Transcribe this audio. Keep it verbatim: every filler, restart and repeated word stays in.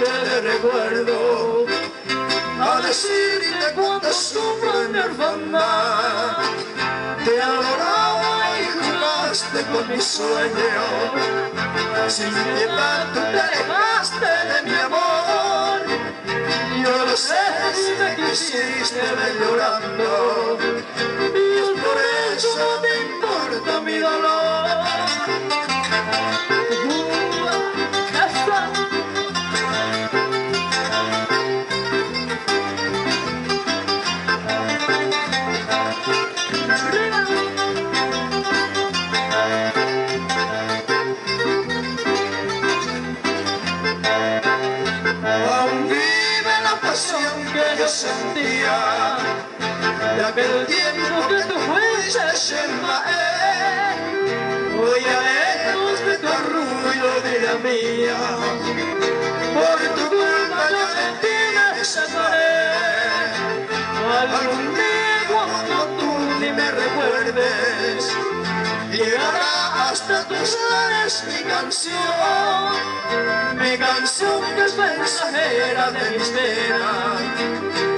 te recuerdo, a decirte cuánto sufro en mi orfandad. Te adoraba y jugaste con mi sueño, sin piedad tú te alejaste de mi amor. Yo lo sé, si me quisiste ver llorando, y por eso no te importa mi dolor. Aún vive la pasión que yo sentía de aquel tiempo que tú fuiste en Maé. Hoy a lejos de tu orgullo, vida mía, por tu culpa yo de ti me separé. Algún día cuando tú ni me recuerdes, llegará hasta tus lares mi canción, mi canción que es mensajera de mis penas.